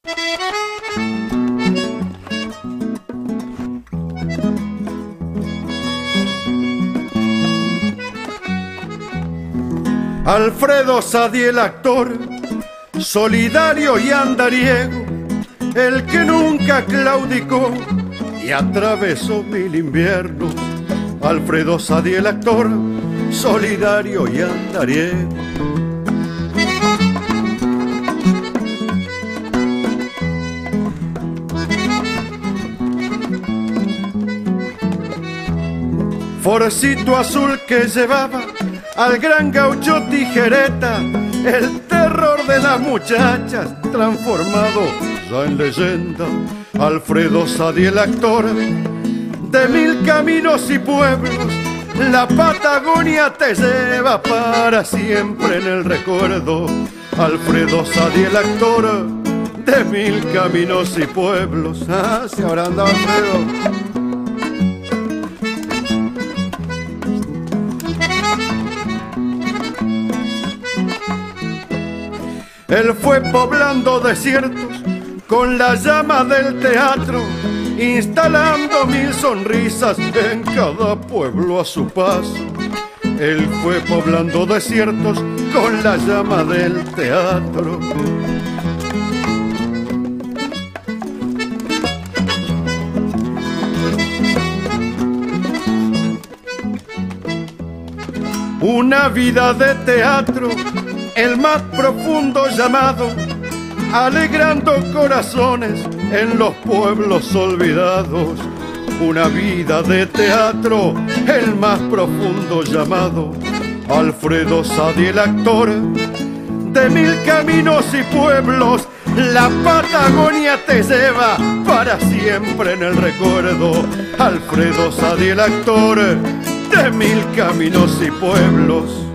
Alfredo Sadie, el actor, solidario y andariego, el que nunca claudicó y atravesó mil inviernos. Alfredo Sadie, el actor, solidario y andariego. Forcito azul que llevaba al gran gaucho Tijereta, el terror de las muchachas transformado ya en leyenda. Alfredo Sadie, el actor, de mil caminos y pueblos, la Patagonia te lleva para siempre en el recuerdo. Alfredo Sadie, el actor, de mil caminos y pueblos. Ah, se habrá andado Alfredo. Él fue poblando desiertos con la llama del teatro, instalando mil sonrisas en cada pueblo a su paso. Él fue poblando desiertos con la llama del teatro. Una vida de teatro, el más profundo llamado, alegrando corazones en los pueblos olvidados. Una vida de teatro, el más profundo llamado. Alfredo Sadie, el actor, de mil caminos y pueblos, la Patagonia te lleva para siempre en el recuerdo. Alfredo Sadie, el actor, de mil caminos y pueblos.